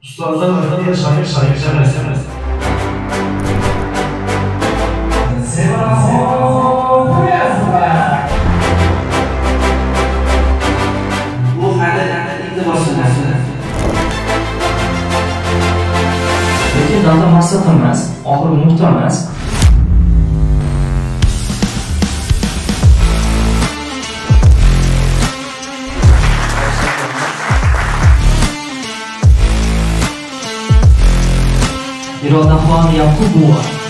Ustozdan öğrenen şair emas. Bu hali iltimosingiz. Lekin dalda maqsad emas, oxirgi nuqta emas. Irodaxon Yaqubova